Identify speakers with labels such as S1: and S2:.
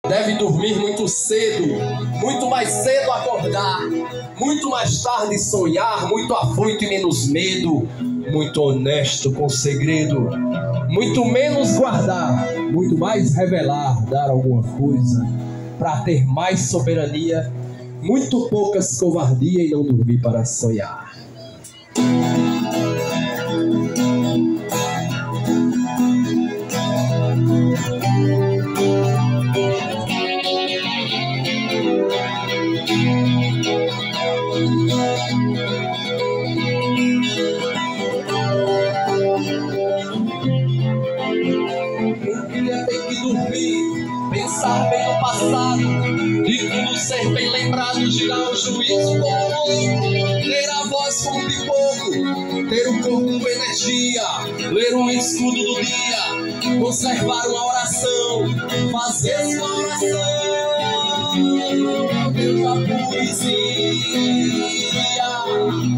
S1: deve dormir muito cedo, muito mais cedo acordar, muito mais tarde sonhar, muito afoito e menos medo, muito honesto com segredo, muito menos guardar, muito mais revelar, dar alguma coisa, para ter mais soberania, muito poucas covardia e não dormir para sonhar. Pensar bem no passado e tudo ser bem lembrado, girar o juízo como ter a voz como pipoco, ter o corpo com energia, ler um escudo do dia, conservar uma oração, fazer uma oração, Deus da poesia.